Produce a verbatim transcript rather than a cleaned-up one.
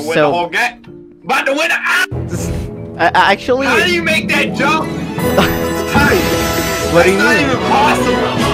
win So- the whole game. About to win. Ah! I, I actually. How do you make that jump? What do you It's not mean? even possible.